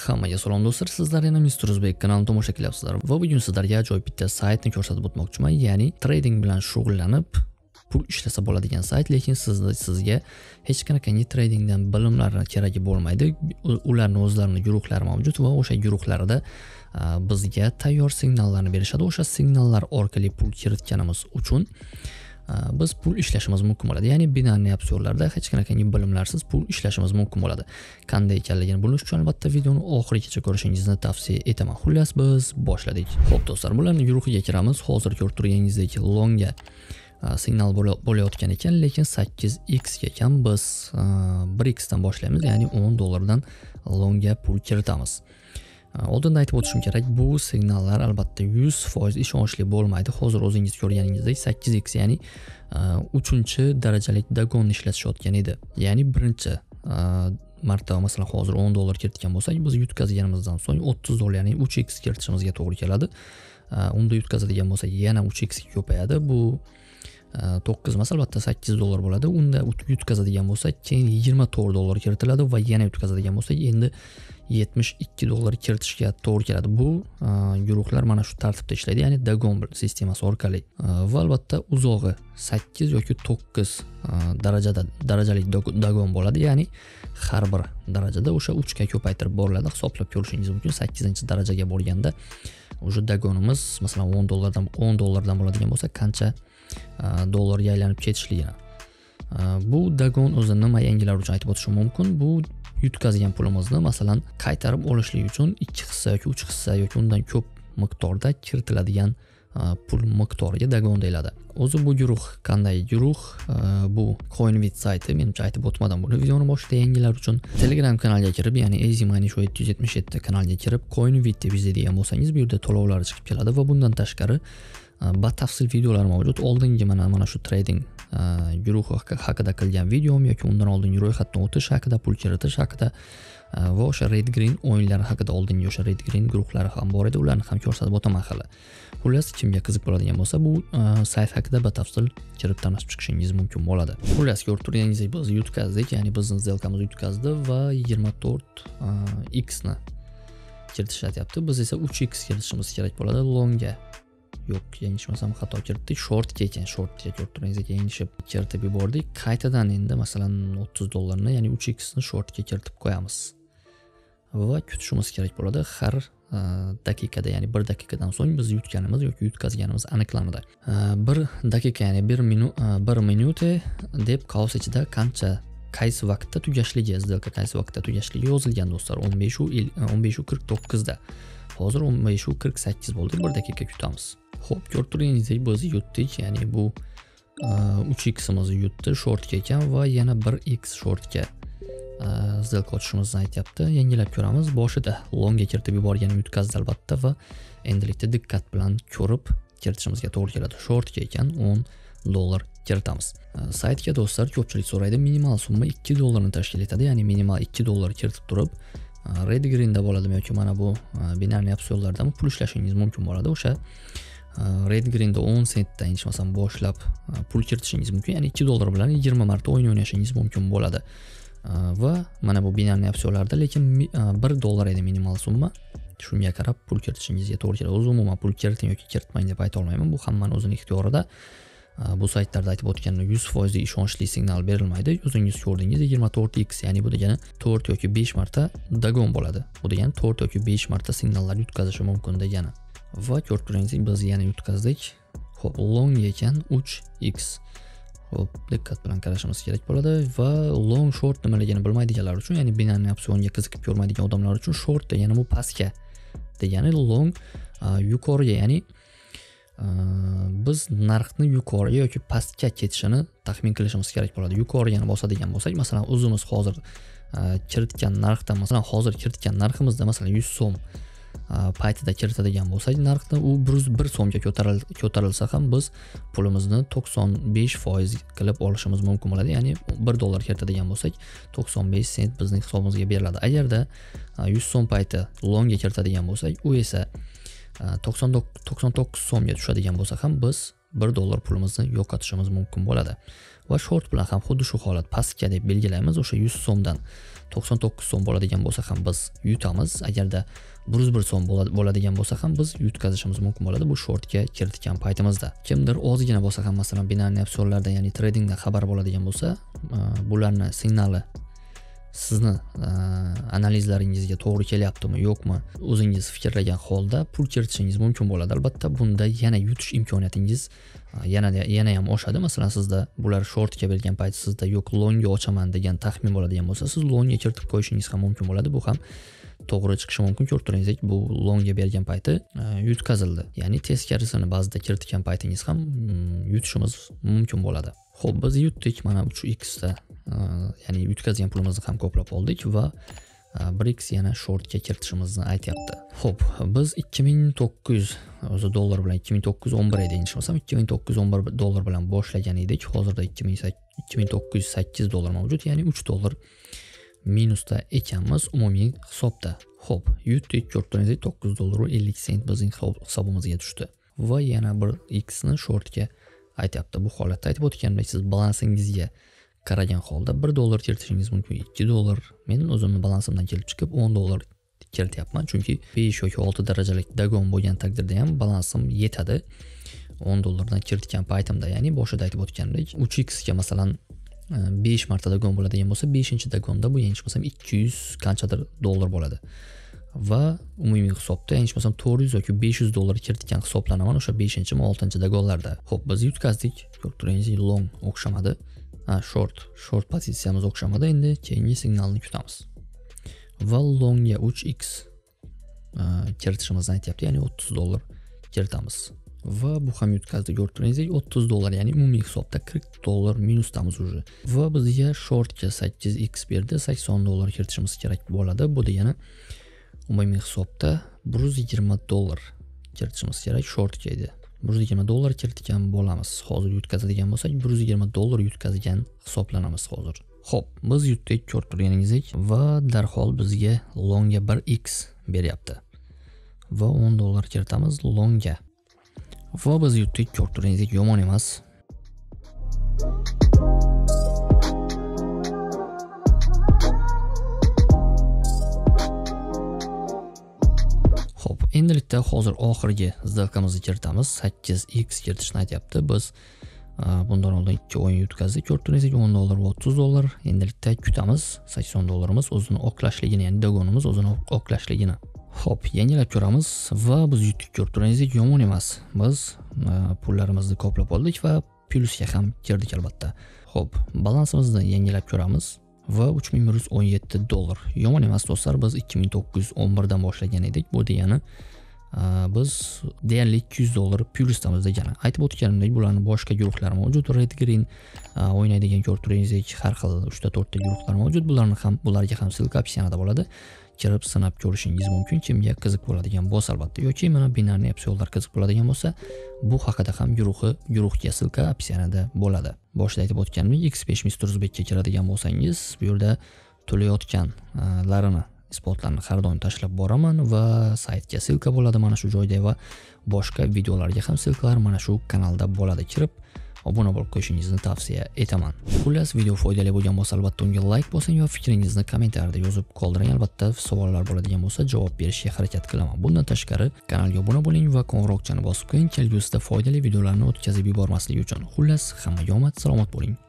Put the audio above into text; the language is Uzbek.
Hammaga salom do'stlar, sizlar yana Mr. Uzbek kanalini tomosha qilyapsizlar va bugun sizlarga ajoyib bitta saytni ko'rsatib o'tmoqchiman. Ya'ni trading bilan shug'ullanib pul ishlasa bo'ladigan sayt, lekin sizga hech qanaqangi tradingdan bilimlar keragi bo'lmaydi. Ularning o'zlarining guruhlari mavjud va o'sha guruhlarda bizga tayyor signallarni berishadi. O'sha signallar orqali pul kiritganimiz uchun biz pul ishlashimiz mumkin bo'ladi. Ya'ni binarniy opsionlarda hech qanaqangi bilimlarsiz pul ishlashimiz mumkin bo'ladi. Qanday ekanligini bilish uchun albatta videoni oxirigacha ko'rishingizni tavsiya etaman. Xullas, biz boshladik. Xo'p do'stlar, bularning guruhiga kiramiz. Hozir ko'rib turganingizdek longga signal bo'layotgan ekan, lekin 8x ga ekan. Biz 1x dan boshlaymiz, ya'ni $10 longga pul kiritamiz. Oldinda aytib o'tishim kerak, bu signallar albatta 100% ishonchli bo'lmaydi. Hozir o'zingiz ko'rganingizdek 8x, ya'ni 3-darajalik dagonni ishlatishayotgan edi. Ya'ni birinchi marta masalan hozir $10 kiritgan bo'lsak, biz yutkazganimizdan so'ng $30, ya'ni 3x kiritishimizga to'g'ri keladi. Unda yutkazadigan bo'lsak yana 3x ko'payadi. Bu 9 emas, albatta $8 bo'ladi. Unda yutkazadigan bo'lsak, keyin $24 kiritiladi va yana yutkazadigan bo'lsak, endi $72 kiritishga to'g'ri keladi. Bu guruhlar mana shu tartibda ishlaydi, ya'ni dagon sistemasi orqali. Va albatta uzog'i 8 yoki 9 darajalik dagon bo'ladi, ya'ni har bir darajada o'sha 3 ga ko'paytirib boriladi. Hisoblab ko'rishingiz mumkin. 8-darajaga bo'lganda o'sha dagonimiz masalan $10 bo'ladigan bo'lsa, qancha dollarga aylanib ketishligini. Bu dagon o'zi nima yangilar uchun aytib o'tishim mumkin. Bu yutkazgan pulimizni masalan qaytarib olishlik uchun 2 hissa yoki 3 hissa yoki undan ko'p miqdorda kiritiladigan pul miqdoriga dagon deyiladi. O'zi bu guruh qanday guruh? Bu CoinVit sayti. Menimcha aytib o'tmadim buni videoni boshida. Yangilar uchun Telegram kanaliga kirib, ya'ni Easy Money Show 777 kanaliga kirib CoinVit deb izlaydigan bo'lsangiz, bu yerda to'lovlar chiqib keladi va bundan tashqari batafsil videolar mavjud. Oldingi mana shu trading guruhi haqida qilgan videom yoki undan oldingi ro'yxatdan o'tish haqida, pul kiritish haqida va o'sha Red Green o'yinlari haqida oldingi o'sha Red Green guruhlari ham bor edi. Ularni ham ko'rsatib o'taman hali. Xullas, kimga qiziq bo'ladigan bo'lsa, bu sayt haqida batafsil kirib tanishib chiqishingiz mumkin bo'ladi. Xullas, ko'rib turganingizdek biz yutkazdik, ya'ni bizning zelkamiz yutkazdi va 24x ni kiritishyapti. Biz esa 3x kiritishimiz kerak bo'ladi longga. Yo'q, yanglishmasam xato kiritdik. Shortga ekan, shortga ko'rib turganingizdek yanglishib kiritib yubordik. Qaytadan endi masalan $30 ni, ya'ni 3x ni shortga kiritib qo'yamiz. Va kutishimiz kerak bo'ladi. Har daqiqada, ya'ni 1 daqiqadan so'ng biz yutganimiz yoki yutkazganimiz aniqlanadi. 1 daqiqa, ya'ni 1 minut deb qaus ichida qaysi vaqtda tugashligi, zelka qaysi vaqtda tugashligi yozilgan do'stlar. 15:49 da. Hozir 15:48 bo'ldi. 1 daqiqa kutamiz. Xo'p, ko'rib turganingizdek biz yutdik, ya'ni bu 3x imizni yutdi shortga ekan va yana 1x shortga zelka ochishimizni aytyapti. Yangilab ko'ramiz. Boshida longga kiritib yuborgan yutkazdi albatta va endilikda diqqat bilan ko'rib kiritishimizga to'g'ri keladi. Shortga ekan $10 kiritamiz. Saytga do'stlar ko'pchilik so'raydi, minimal summa $2 ni tashkil etadi, ya'ni minimal $2 kiritib turib Red Green'da bo'ladimi yoki mana bu binarniy opsionlardami pul ishlashingiz mumkin bo'ladi. O'sha Red Green'da 10 sentdan hechmasam boshlab pul kiritishingiz mumkin. Ya'ni $2 bilan 20 marta o'yin o'ynashingiz mumkin bo'ladi. Va mana bu binarniy opsionlarda lekin $1 edi minimal summa. Shunga qarab pul kiritishingizga to'g'ri keladi. O'zi umuman pul kiriting yoki kiritmang deb ayta olmayman. Bu hammaning o'zining ixtiyorida. Bu saytlarda aytib o'tganim 100% ishonchli signal berilmaydi. O'zingiz ko'rdingiz, 24x, ya'ni bu degani 4 yoki 5 marta dagon bo'ladi. Bu degani 4 yoki 5 marta signallar yutkazishi mumkin degani. Va ko'rib turganingizdek biz yana yutkazdik. Xo'p, long ekan 3x. Xo'p, diqqat bilan qarashimiz kerak bo'ladi va long short nimaligini bilmaydiganlar uchun, ya'ni binarniy opsionga qiziqib ko'rmaydigan odamlar uchun short degani bu pastga degani, long yuqoriga, ya'ni biz narxni yuqoriga yoki pastga ketishini taxmin qilishimiz kerak bo'ladi. Yuqorigani bosadigan bo'lsak, masalan o'zimiz hozir kiritgan narxdan, masalan hozir kiritgan narximizda masalan 100 so'm paytida kiritadigan bo'lsak, narxni u 1 so'mga ko'tarilsa ham biz pulimizni 95% qilib olishimiz mumkin bo'ladi. Ya'ni $1 kiritadigan bo'lsak, 95 sent bizning hisobimizga beriladi. Agarda 100 so'm payti longga kiritadigan bo'lsak, u esa 99 so'mga tushadigan bo'lsa ham biz $1 pulimizni yo'qotishimiz mumkin bo'ladi. Va short bilan ham xuddi shu holat, pastga deb belgilaymiz. O'sha 100 so'mdan 99 so'm bo'ladigan bo'lsa ham biz yutamiz. Agarda 101 so'm bo'ladigan bo'lsa ham biz yutkazishimiz mumkin bo'ladi bu shortga kiritgan paytimizda. Kimdir ozgina bo'lsa ham, masalan, binarniy opsionlarda, ya'ni tradingdan xabar bo'ladigan bo'lsa, bularni signali sizni analizlaringizga to'g'ri kelyaptimi, yo'qmi, o'zingiz fikrlagan holda pul kiritishingiz mumkin bo'ladi. Albatta, bunda yana yutish imkoniyatingiz yana ham oshadi. Masalan, sizda bular shortga bergan payt sizda yo'q, longga ochaman degan taxmin bo'ladigan bo'lsa, siz longga kiritib qo'yishingiz ham mumkin bo'ladi. Bu ham to'g'ri chiqishi mumkin. Ko'rib turganingizdek, bu longga bergan payti yutkazildi. Ya'ni teskarisini ba'zida kiritgan paytingiz ham yutishimiz mumkin bo'ladi. Xo'p, biz yutdik. Mana 3x da ya'ni yutkazgan pulimizni ham ko'plab oldik va 1x yana shortga kiritishimizni aytyapti. Xo'p, biz $2900 bilan 2911 edi, deyishmasam $2911 bilan boshlagan edik. Hozirda $2908 mavjud, ya'ni $3 minusda ekanmiz umumiy hisobda. Xo'p, yutdik. Ko'rib turganingizdek, $9.50 bizning hisobimizga tushdi. Va yana bir x ni shortga aytyapti. Bu holatda aytib o'tganimdek, siz balansingizga qaragan holda $1 kiritishingiz mumkin, $2. Men o'zimning balansimdan kelib chiqib $10 kirityapman, chunki 5 yoki 6 darajalik dagon bo'lgan taqdirda ham balansim yetadi. $10 dan kiritgan paytimda, ya'ni boshida aytib o'tganimdek, 3x ga masalan 5 marta dagon bo'ladigan bo'lsa, 5-dagonda bu yanglishmasam 200 qanchadir dollar bo'ladi. Va umumiy hisobda yanglishmasam $400 yoki $500 kiritgan hisoblanaman o'sha 5-mi 6-dagonlarda. Xo'p, biz yutkazdik. Ko'rib turganingizdek, long o'xshamadi. Short pozitsiyamiz o'xshamadi. Endi keyingi signalni kutamiz. Va longga 3x kiritishimizni aytyapti, ya'ni $30 kiritamiz. Va bu ham yutkazdi. Ko'rib turganingizdek, $30, ya'ni umumiy hisobda $40 minusdamiz уже. Va bizga shortga 8x berdi, $80 kiritishimiz kerak bo'ladi. Bu degani umumiy hisobda $120 kiritishimiz kerak shortga edi. $120 kiritgan bo'lamiz. Hozir yutkazadigan bo'lsak, $120 yutkazgan hisoblanamiz hozir. Xo'p, biz yutdik, ko'rib turganingizdek, va darhol bizga longga 1x beryapti. Va $10 kiritamiz longga. Va biz yutdik, ko'rib turganingizdek, yomon emas. Xo'p, endilikda hozir oxirgi сделкamizni kiritamiz. 8x kiritishni aytyapti. Biz bundan oldin 2 o'yin yutkazdik. Ko'rib turganingizdek, $10 va $30. Endilikda kutamiz. $80 o'zini oqlashligini, ya'ni dagonimiz o'zini oqlashligini. Xo'p, yangilab ko'ramiz va biz yutdik. Ko'rib turganingizdek, yomon emas. Biz pullarimizni qoplab oldik va plyusga ham kirdik albatta. Xo'p, balansimizni yangilab ko'ramiz va $3117. Yomon emas do'stlar, biz 2911 dan boshlagan edik. Bu degani biz deyarli $200 plyusdamiz degani. Aytib o'tganimdek, bularning boshqa guruhlari mavjud. Red Green o'ynaydigan, ko'rib turganingizdek, har xil 3-4 ta guruhlar mavjud. Bularga ham silka opsiyonada bo'ladi. Kirib sinab ko'rishingiz mumkin, kimga qiziq bo'ladigan bo'lsa albatta, yoki mana binarniy opsionlar qiziq bo'ladigan bo'lsa, bu haqida ham guruhga silka opsiyonada bo'ladi. Boshida aytib o'tganimdek, X5 Mr. Uzbekka kiradigan bo'lsangiz, bu yerda to'layotganlarini isbotlarni har doim tashlab boraman va saytga silka bo'ladi mana shu joyda va boshqa videolarga ham silkalar mana shu kanalda bo'ladi. Kirib obuna bo'lib qo'yishingizni tavsiya etaman. Xullas, video foydali bo'lgan bo'lsa albatta unga like bosing va fikringizni kommentariyada yozib qoldiring. Albatta, savollar bo'ladigan bo'lsa javob berishga harakat qilaman. Bundan tashqari, kanalga obuna bo'ling va qo'ng'iroqchani bosib qo'ying, kelgusida foydali videolarni o'tkazib yubormasligi uchun. Xullas, hammaga omad, salomat bo'ling.